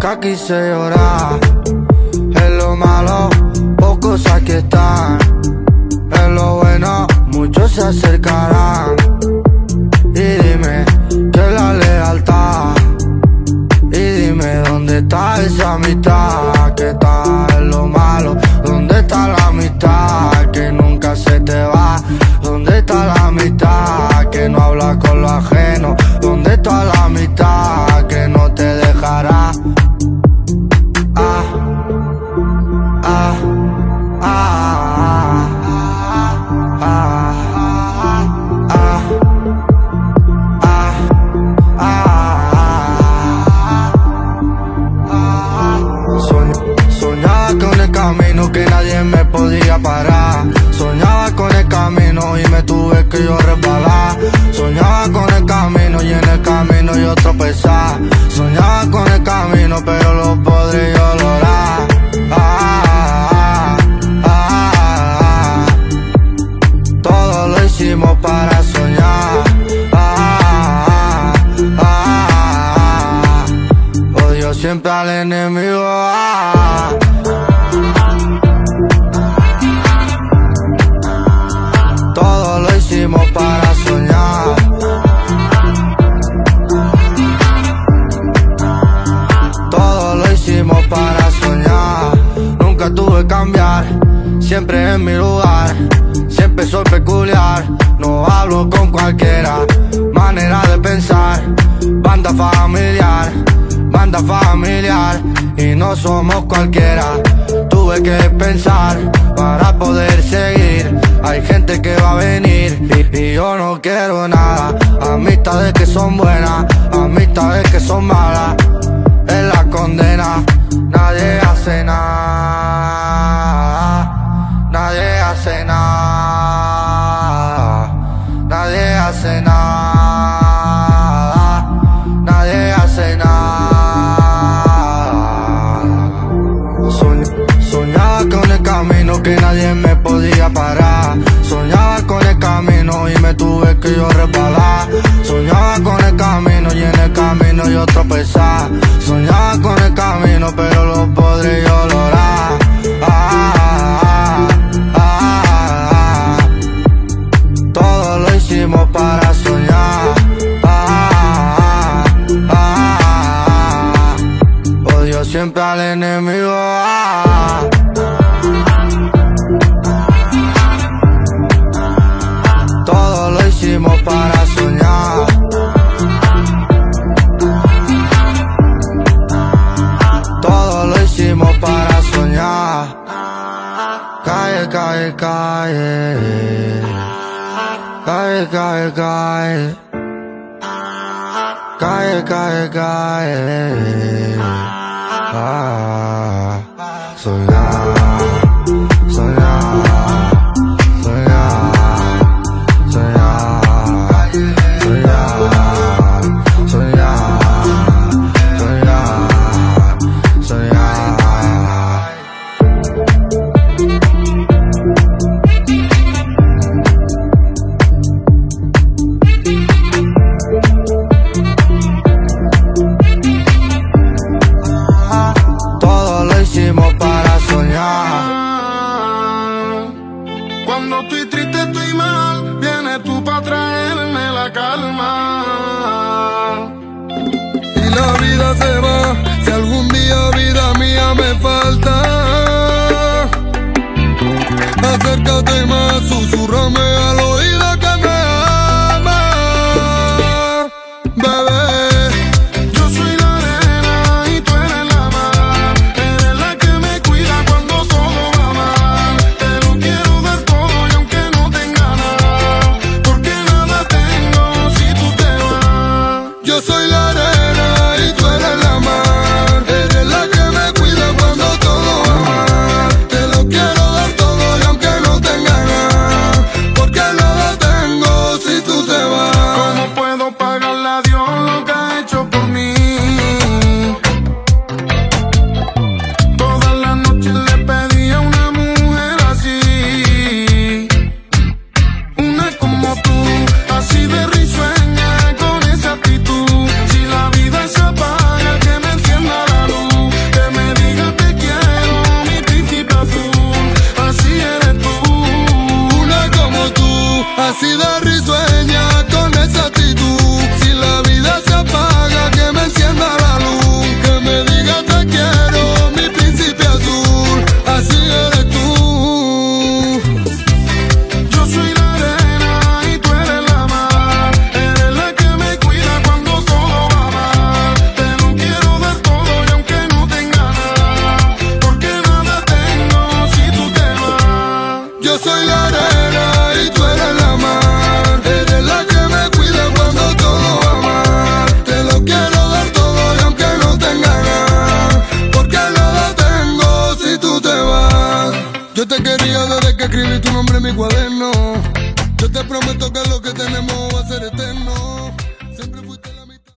nunca quise llorar. En lo malo, pocos aquí están. En lo bueno, muchos se acercarán. Y dime, ¿qué es la lealtad? Y dime, ¿dónde está esa amistad? Que está en lo malo. ¿Dónde está la amistad que nunca se te va? ¿Dónde está la amistad que no habla con lo ajeno? ¿Dónde está la amistad que no te dejará? Ah, ah, ah, ah, ah, ah, soñaba con el camino que nadie me podía parar. Soñaba con el camino y me tuve que yo resbalar. Soñaba con el camino y en el camino yo tropezar. Soñaba con el camino pero lo podré yo lograr. Todo lo hicimos para soñar. Odio siempre al enemigo. Todo lo hicimos para soñar. Todo lo hicimos para soñar. Nunca tuve que cambiar, siempre en mi lugar. Siempre soy peculiar, no hablo con cualquiera. Manera de pensar, banda familiar. Banda familiar y no somos cualquiera. Tuve que pensar para poder seguir. Hay gente que va a venir y yo no quiero nada. Amistades que son buenas, amistades que son malas. Es la condena, nadie hace nada. Nadie hace nada. Nadie hace nada. Nadie hace nada. Soñaba con el camino que nadie me podía parar. Soñaba con el camino y me tuve que yo resbalar. Soñaba con el camino y en el camino yo tropezar. Soñaba con el camino pero lo podré yo lograr. Todo lo hicimos para soñar. Odio siempre al enemigo. Todo lo hicimos para soñar. Todo lo hicimos para soñar. Calle, calle, calle. Calle, calle, calle. Calle, calle, calle. Soñar, soñar, soñar, soñar, soñar, soñar, soñar, soñar. Para soñar. Cuando estoy triste, estoy mal, vienes tú para traerme la calma. Y la vida se va, si algún día vida mía me falta. Acércate más, susúrrame al oído que me ama. Bebé, yo soy la arena y tú eres la mar. Eres la que me cuida cuando todo va mal. Te lo quiero dar todo y aunque no tenga nada, porque la Yo te quería desde que escribí tu nombre en mi cuaderno. Yo te prometo que lo que tenemos va a ser eterno.